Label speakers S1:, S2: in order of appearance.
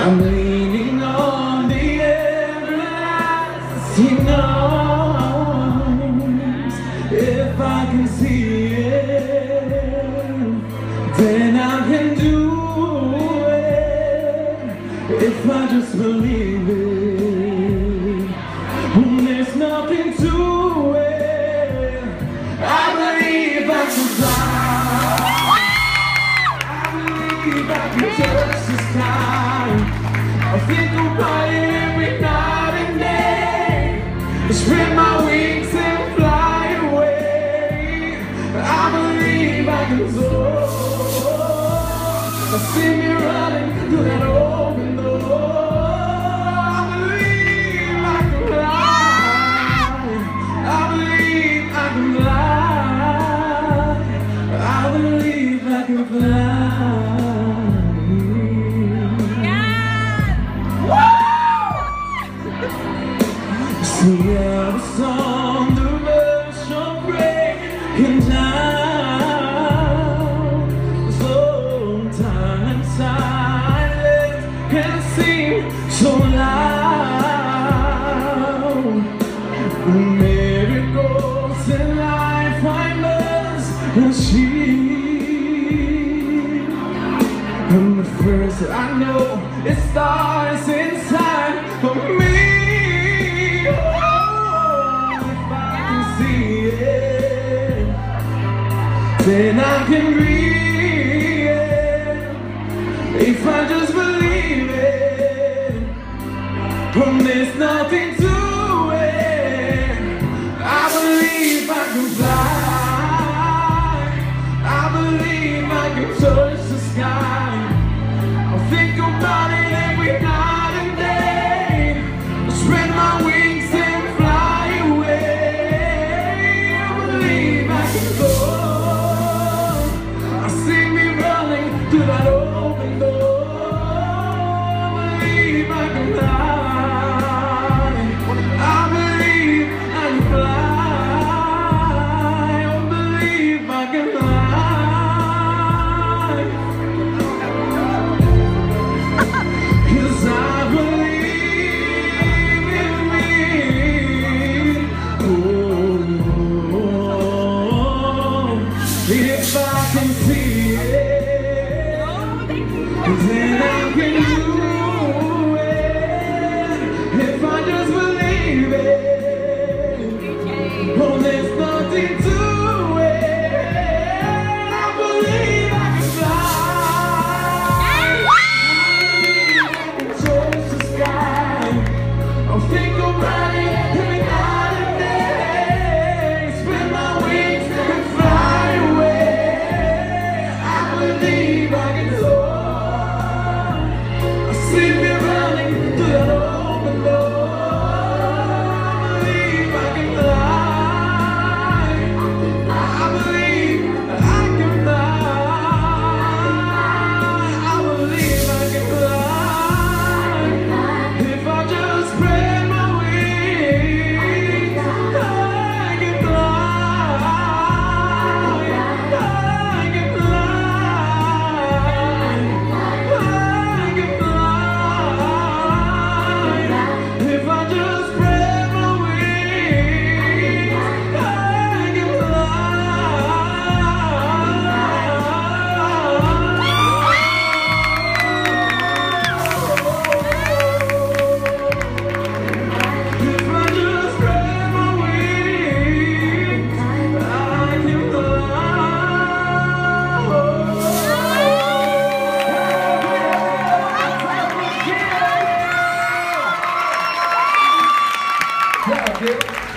S1: I'm leaning on the everlasting arms. If I can see it, then I can do it. If I just believe it, there's nothing to it. I believe I can fly. I believe I can touch the sky. I think about it every night and day. I spread my wings and fly away. I believe I can soar. I see me running through that open door. I believe I can fly. I believe I can fly. I believe I can fly. See how the song, the version breaking down. So time silence can seem so loud. Miracles in life I must achieve. And the first I know it starts inside of me. Then I can read it. If I just believe it, there's nothing to it. I believe I can fly. I believe I can touch the sky. I think about it every night and day. I spread my wings and fly away. I believe I can go. To that open door, I believe I can fly. I believe I can fly. I believe I can fly. 'Cause I believe in me. Oh, if I can see it, then I can do it. If I just believe it, there's nothing to it. I believe I can fly. I believe I can touch the sky. I'll think about it every night and day. Spread my wings and fly away. I believe I can soar. See me running through that open door. I believe I can fly. I believe I can fly. I believe I can fly. If I just spread my wings, I can fly. I can fly. I can fly. If I just spread my wings, I can If I just spread my wings, I can fly.